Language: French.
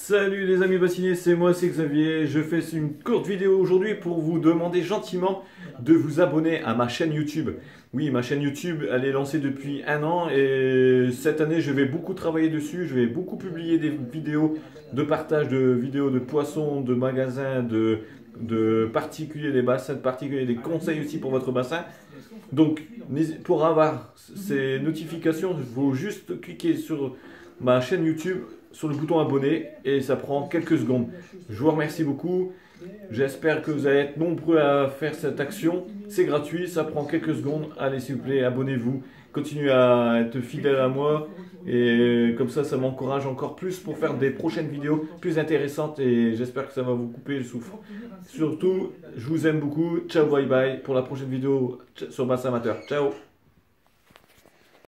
Salut les amis bassinés, c'est moi, c'est Xavier. Je fais une courte vidéo aujourd'hui pour vous demander gentiment de vous abonner à ma chaîne YouTube. Oui, ma chaîne YouTube, elle est lancée depuis 1 an et cette année, je vais beaucoup travailler dessus. Je vais beaucoup publier des vidéos de partage de vidéos de poissons, de magasins, de particuliers, des bassins de particuliers, des conseils aussi pour votre bassin. Donc, pour avoir ces notifications, il faut juste cliquer sur ma chaîne YouTube, sur le bouton abonner et ça prend quelques secondes. Je vous remercie beaucoup. J'espère que vous allez être nombreux à faire cette action. C'est gratuit, ça prend quelques secondes. Allez, s'il vous plaît, abonnez-vous. Continuez à être fidèle à moi. Et comme ça m'encourage encore plus pour faire des prochaines vidéos plus intéressantes. Et j'espère que ça va vous couper le souffle. Surtout, je vous aime beaucoup. Ciao, bye bye pour la prochaine vidéo sur Bassin Amateur. Ciao.